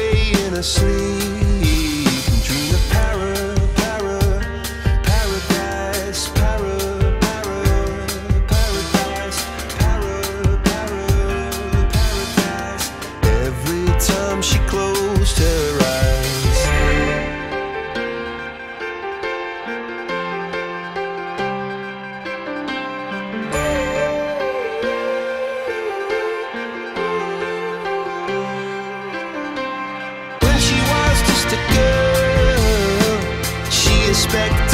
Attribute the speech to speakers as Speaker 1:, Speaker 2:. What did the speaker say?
Speaker 1: day in her sleep and dream of paradise, paradise. Every time she closed her eyes. When she was just a girl, she expected